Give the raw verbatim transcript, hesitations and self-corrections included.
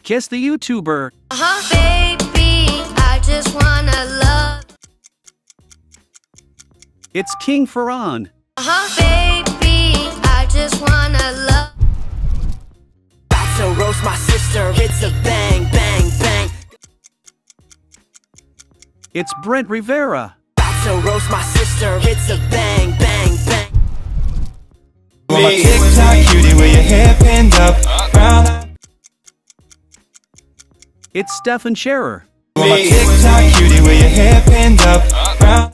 Kiss the YouTuber. Uh-huh, baby, I just wanna love. It's King Ferran. Uh-huh, baby, I just wanna love. About to roast my sister, it's a bang, bang, bang. It's Brent Rivera. About to roast my sister, it's a bang, bang, bang. On my TikTok cutie with your hair pinned up round. It's Stefan Sherer. On my TikTok cutie with your hair pinned up round.